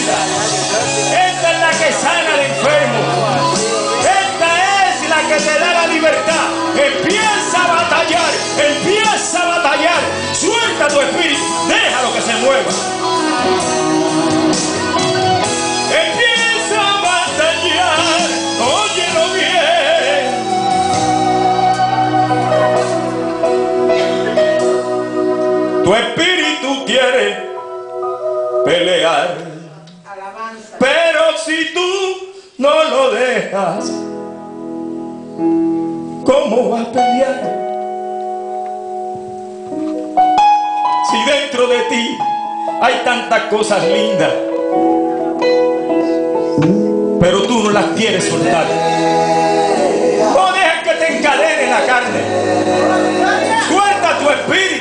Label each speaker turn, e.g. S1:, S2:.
S1: vida. Esta es la que sana al enfermo. Esta es la que te da la libertad. Empieza a batallar. Empieza a batallar. Suelta tu espíritu. Déjalo que se mueva. Empieza a batallar. Óyelo bien. Tu espíritu quiere pelear. Alabanza. Pero si tú no lo dejas, ¿cómo vas a pelear? Si dentro de ti hay tantas cosas lindas, pero tú no las quieres soltar. No dejes que te encadene la carne. Suelta tu espíritu.